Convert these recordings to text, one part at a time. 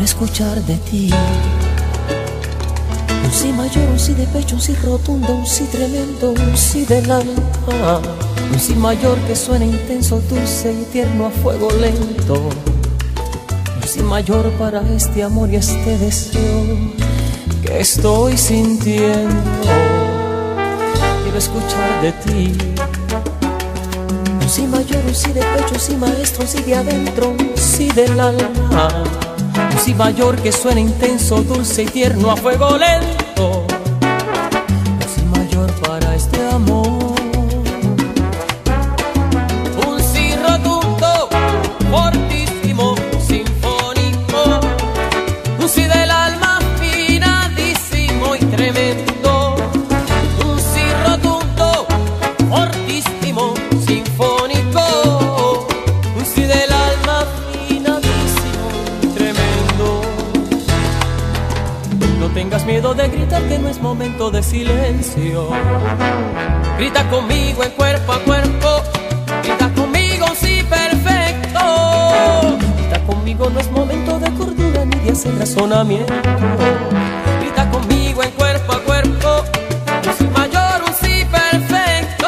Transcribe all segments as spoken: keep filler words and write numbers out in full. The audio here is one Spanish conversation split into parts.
quiero escuchar de ti. Un sí mayor, un sí de pecho, un sí rotundo, un sí tremendo, un sí del alma. Un sí mayor que suena intenso, dulce y tierno a fuego lento. Un sí mayor para este amor y este deseo que estoy sintiendo. Quiero escuchar de ti. Un sí mayor, un sí de pecho, un sí maestro, un sí de adentro, un sí del alma. Un sí mayor que suena intenso, dulce y tierno a fuego lento. Un sí mayor para este amor. Un sí rotundo, fortísimo, sinfónico. Un sí del alma, afinadísimo y tremendo. Un sí rotundo, fortísimo, sinfónico. Un sí del alma, afinadísimo y tremendo. No tengas miedo de gritar, que no es momento de silencio. Grita conmigo en cuerpo a cuerpo. Grita conmigo, sí, perfecto. Grita conmigo, no es momento de cordura ni de hacer razonamiento. Grita conmigo en cuerpo a cuerpo. Un sí mayor, un sí perfecto.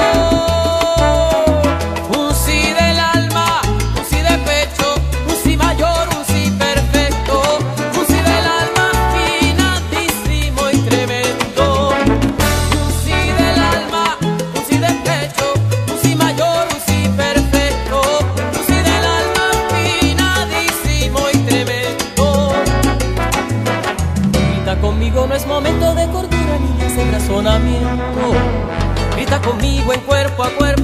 Un sí del alma, un sí de pecho. Un sí mayor, un sí perfecto. Un sí del alma, afinadísimo y tremendo. Un sí del alma, un sí de pecho. Un sí mayor, un sí perfecto. Un sí del alma, afinadísimo y tremendo. Grita conmigo, no es momento de cordura ni de hacer razonamiento. Grita conmigo en cuerpo a cuerpo.